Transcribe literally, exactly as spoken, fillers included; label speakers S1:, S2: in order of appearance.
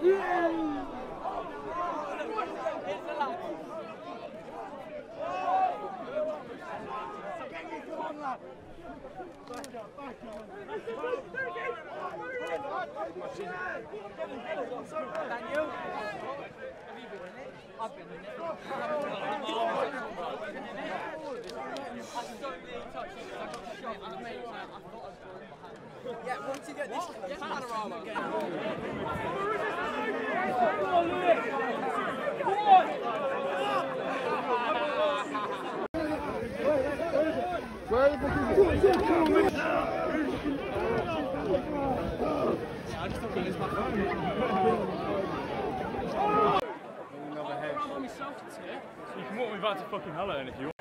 S1: Daniel, have you been in it? I've been in it. I slowly touched it, I got shot and I made it, I thought I was going behind. Yeah, once you get this panorama.
S2: Where is the
S1: I just don't think it's my phone.
S2: Another hedge.
S1: I'm on myself, it's here.
S3: You can walk me back to fucking Hallatonian if you want.